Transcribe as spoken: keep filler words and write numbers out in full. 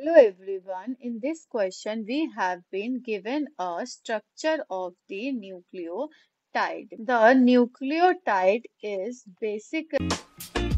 Hello everyone. In this question, we have been given a structure of the nucleotide. The nucleotide is basically